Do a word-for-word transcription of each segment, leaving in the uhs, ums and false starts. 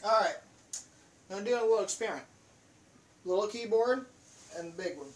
Alright, I'm doing a little experiment. Little keyboard and big one.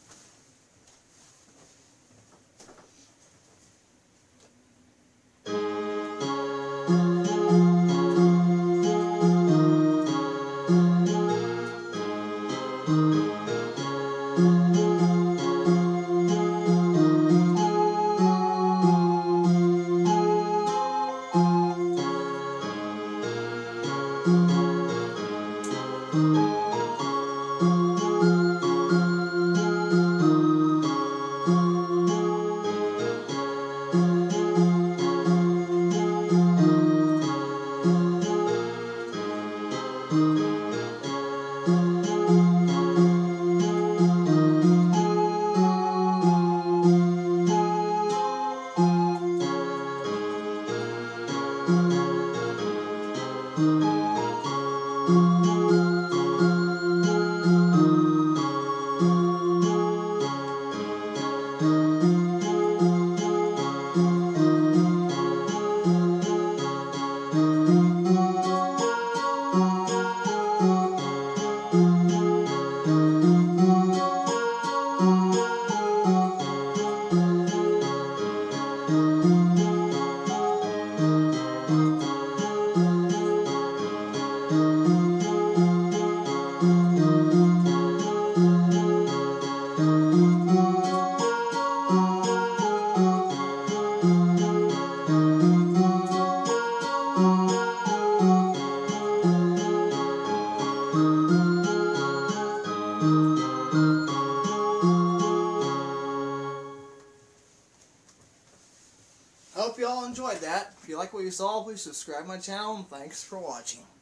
I hope you all enjoyed that. If you like what you saw, please subscribe to my channel, and thanks for watching.